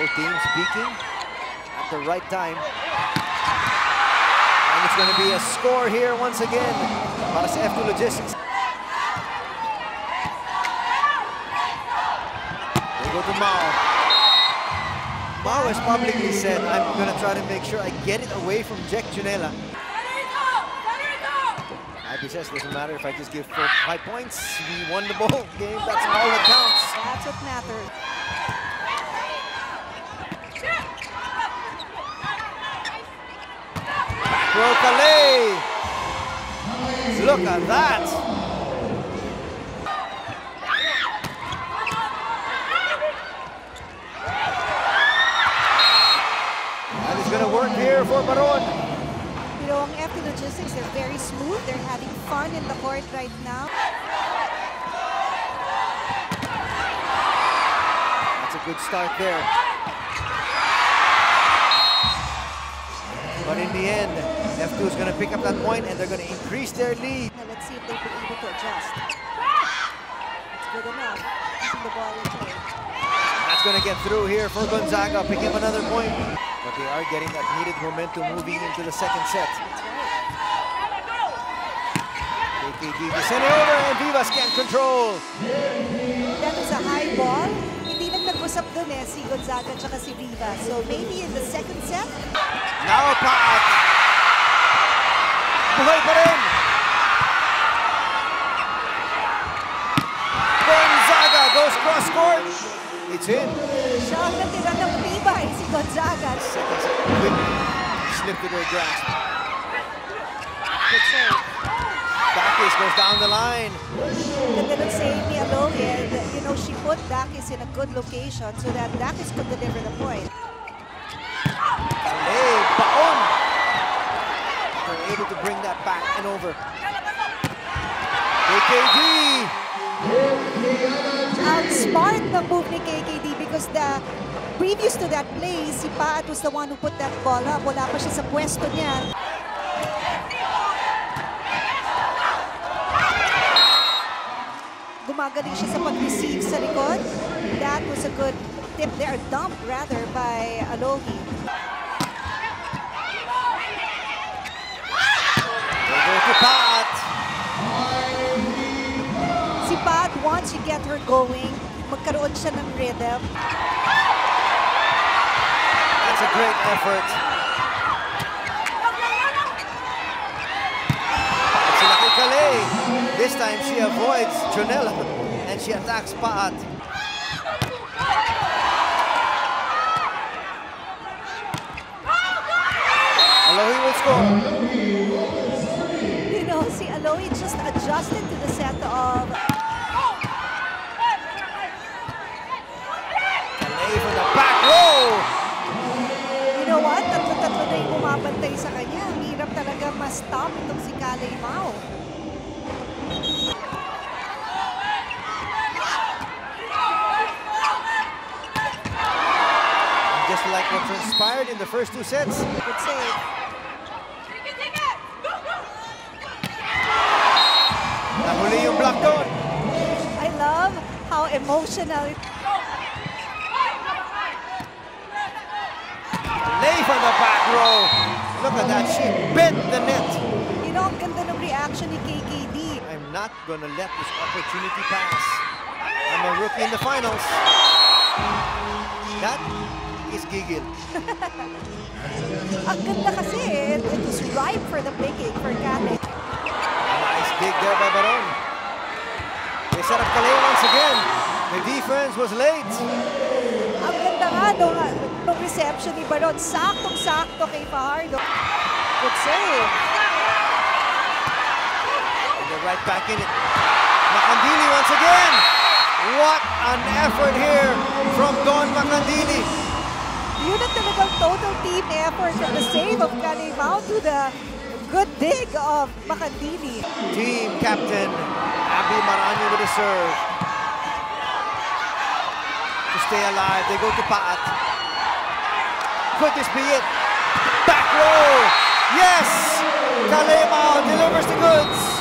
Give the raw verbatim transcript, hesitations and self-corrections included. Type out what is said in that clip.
teams peaking at the right time. And it's going to be a score here once again para sa F two Logistics. They go to Mao. Mao has publicly said, I'm going to try to make sure I get it away from Jack Junela. Abby says, doesn't matter if I just give four high points. We won the ball game. That's all that counts. That's what matters. Rocale! Look at that! And it's gonna work here for Baron. You know, ang F two Logistics, they're very smooth. They're having fun in the court right now. That's a good start there. But in the end, F two is going to pick up that point and they're going to increase their lead. Now let's see if they've been able to adjust. It's good enough. Keeping the ball in play. That's going to get through here for Gonzaga, picking up another point. But they are getting that needed momentum moving into the second set. That's right. K K D to send it over and Vivas can't control. That was a high ball. Hindi lang nag-usap dun eh, si Gonzaga at si Vivas. So maybe in the second set. Now Paat. Buhay pa rin. Gonzaga goes cross court. It's in. Siya ang natira ng tibay, si Gonzaga. Second set. Quickly slipped to their grasp. Good save. Dakis goes down the line. Ganda ng save ni Aloy. You know, she put Dakis in a good location so that Dakis could deliver the point. Hey, baon! They're able to bring that back and over. K K D! Outsmart the move ni K K D because the previous to that play, si Paat was the one who put that ball up. Wala pa siya sa pwesto niya. Gumagaling siya sa pag-receive sa likod. That was a good tip there, dump rather by Alohi. They go to Paat. Si Paat, once you get her going, magkaroon siya ng rhythm. That's a great effort. It's Lucky Calais. This time she avoids Junela and she attacks Paat. Alohi will score. You know, si Alohi just adjusted to the set of... Calais for the back row. You know what? Tatlo-tatlo na yung bumabantay sa kanya. Ang hirap talaga ma-stop itong si Calais Mao. Just like what transpired in the first two sets. Good save. Nahuli yung block doon. I love how emotional it Lay from the back row. Look at that, she bent the net. You know, ang ganda ng reaction ni K K D. I'm not gonna let this opportunity pass. I'm a rookie in the finals. That is gigil. Ang ganda kasi eh. It was ripe for the picking for Calais. Nice dig there by Baron. They set up Calais once again. The defense was late. Ang ganda nga nung, nung reception ni Baron. Saktong-sakto kay Fajardo. Good save. And they're right back in it. Macandili once again. What an effort here from Don Macandili. Yun ang talagang total team effort from the save of Calais Mao to the good dig of Macandili. Team captain Abby Marano with a serve. To stay alive, they go to Paat. Could this be it? Back row! Yes! Calais Mao delivers the goods.